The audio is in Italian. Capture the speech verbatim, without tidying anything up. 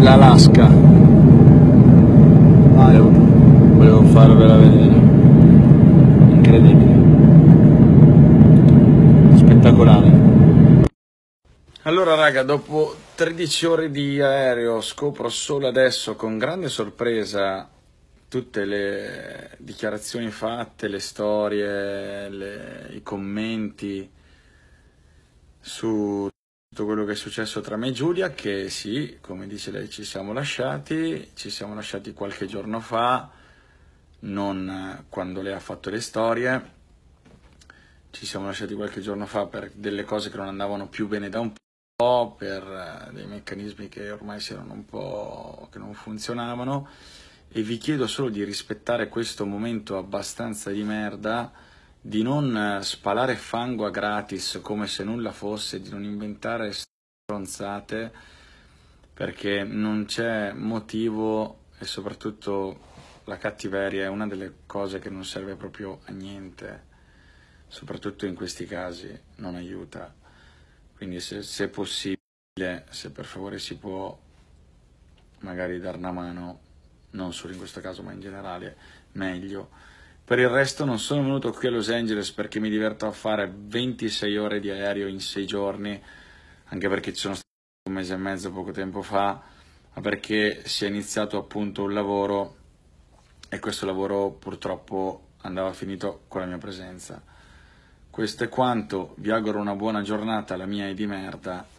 l'Alaska. Volevo, volevo farvela vedere. Incredibile. Spettacolare. Allora raga, dopo tredici ore di aereo scopro solo adesso con grande sorpresa tutte le dichiarazioni fatte, le storie, le, i commenti su tutto quello che è successo tra me e Giulia, che sì, come dice lei, ci siamo lasciati, ci siamo lasciati qualche giorno fa, non quando lei ha fatto le storie, ci siamo lasciati qualche giorno fa per delle cose che non andavano più bene da un po', per dei meccanismi che ormai si erano un po' che non funzionavano, e vi chiedo solo di rispettare questo momento abbastanza di merda, di non spalare fango a gratis come se nulla fosse, di non inventare stronzate, perché non c'è motivo, e soprattutto la cattiveria è una delle cose che non serve proprio a niente, soprattutto in questi casi non aiuta. Quindi se, se è possibile, se per favore si può magari dare una mano, non solo in questo caso ma in generale, meglio. Per il resto non sono venuto qui a Los Angeles perché mi diverto a fare ventisei ore di aereo in sei giorni, anche perché ci sono stato un mese e mezzo poco tempo fa, ma perché si è iniziato appunto un lavoro e questo lavoro purtroppo andava finito con la mia presenza. Questo è quanto, vi auguro una buona giornata, la mia è di merda.